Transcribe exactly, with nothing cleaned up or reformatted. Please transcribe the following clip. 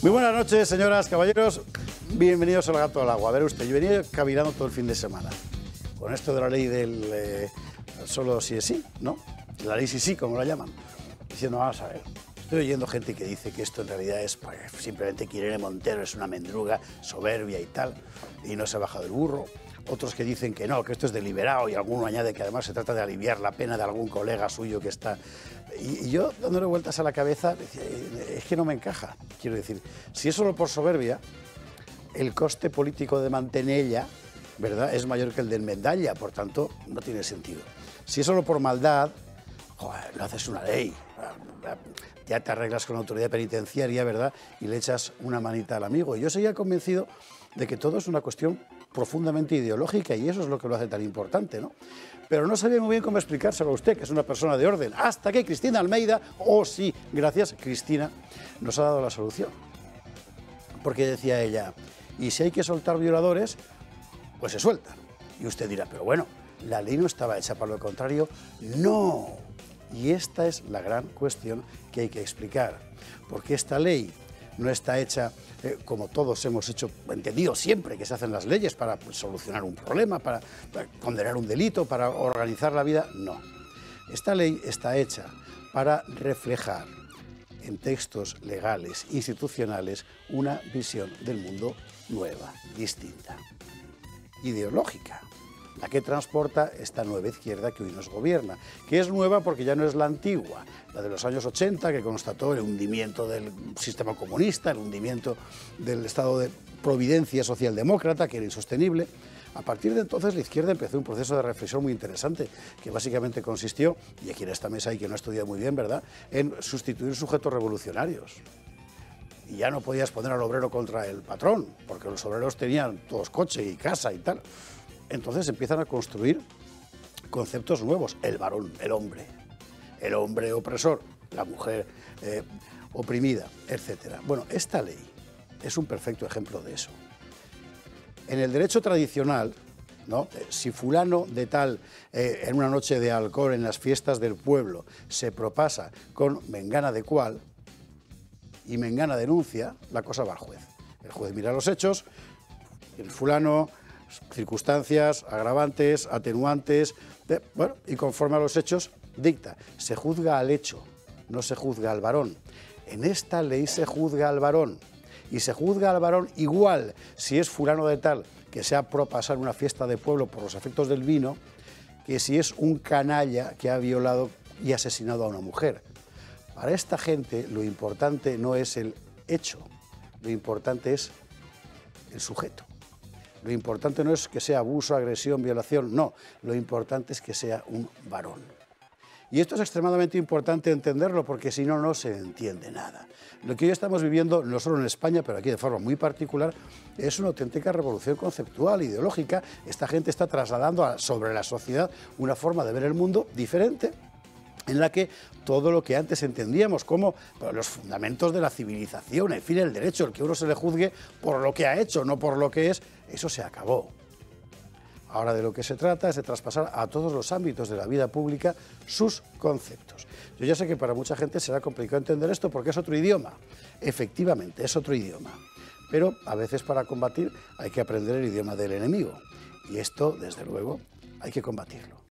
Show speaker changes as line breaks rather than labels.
Muy buenas noches, señoras, caballeros. Bienvenidos al Gato al Agua. A ver usted, yo venía cavilando todo el fin de semana con esto de la ley del eh, solo si es sí, ¿no? La ley sí sí, como la llaman. Diciendo, vamos a ver, estoy oyendo gente que dice que esto en realidad es pues, simplemente que Irene Montero es una mendruga soberbia y tal, y no se ha bajado del burro. Otros que dicen que no, que esto es deliberado, y alguno añade que además se trata de aliviar la pena de algún colega suyo que está... Y, y yo, dándole vueltas a la cabeza, decía, es que no me encaja. Quiero decir, si es solo por soberbia, el coste político de mantenerla, ¿verdad?, es mayor que el de enmendarla, por tanto, no tiene sentido. Si es solo por maldad, joder, no haces una ley, ya te arreglas con la autoridad penitenciaria, ¿verdad?, y le echas una manita al amigo. Y yo seguía convencido de que todo es una cuestión profundamente ideológica y eso es lo que lo hace tan importante, ¿no? Pero no sabía muy bien cómo explicárselo a usted, que es una persona de orden, hasta que Cristina Almeida, oh sí, gracias Cristina, nos ha dado la solución. Porque decía ella, y si hay que soltar violadores, pues se sueltan. Y usted dirá, pero bueno, la ley no estaba hecha para lo contrario. No. Y esta es la gran cuestión que hay que explicar. Porque esta ley no está hecha, eh, como todos hemos hecho, entendido siempre que se hacen las leyes para pues, solucionar un problema, para, para condenar un delito, para organizar la vida. No. Esta ley está hecha para reflejar en textos legales, institucionales, una visión del mundo nueva, distinta, ideológica, la que transporta esta nueva izquierda que hoy nos gobierna, que es nueva porque ya no es la antigua, la de los años ochenta, que constató el hundimiento del sistema comunista, el hundimiento del estado de providencia socialdemócrata, que era insostenible. A partir de entonces la izquierda empezó un proceso de reflexión muy interesante, que básicamente consistió, y aquí en esta mesa hay quien no ha estudiado muy bien, ¿verdad?, en sustituir sujetos revolucionarios. Y ya no podías poner al obrero contra el patrón, porque los obreros tenían todos coche y casa y tal. Entonces empiezan a construir conceptos nuevos, el varón, el hombre, el hombre opresor, la mujer eh, oprimida, etcétera. Bueno, esta ley es un perfecto ejemplo de eso. En el derecho tradicional, ¿no?, si fulano de tal eh, en una noche de alcohol en las fiestas del pueblo se propasa con mengana de cual y mengana denuncia, la cosa va al juez. El juez mira los hechos, el fulano, circunstancias, agravantes, atenuantes, de, bueno, y conforme a los hechos dicta. Se juzga al hecho, no se juzga al varón. En esta ley se juzga al varón. Y se juzga al varón igual si es fulano de tal que se ha propasado en una fiesta de pueblo por los efectos del vino, que si es un canalla que ha violado y asesinado a una mujer. Para esta gente lo importante no es el hecho, lo importante es el sujeto. Lo importante no es que sea abuso, agresión, violación, no. Lo importante es que sea un varón. Y esto es extremadamente importante entenderlo porque si no, no se entiende nada. Lo que hoy estamos viviendo, no solo en España, pero aquí de forma muy particular, es una auténtica revolución conceptual, ideológica. Esta gente está trasladando a, sobre la sociedad una forma de ver el mundo diferente, en la que todo lo que antes entendíamos como los fundamentos de la civilización, en fin, el derecho, el que uno se le juzgue por lo que ha hecho, no por lo que es, eso se acabó. Ahora de lo que se trata es de traspasar a todos los ámbitos de la vida pública sus conceptos. Yo ya sé que para mucha gente será complicado entender esto porque es otro idioma. Efectivamente, es otro idioma. Pero a veces para combatir hay que aprender el idioma del enemigo. Y esto, desde luego, hay que combatirlo.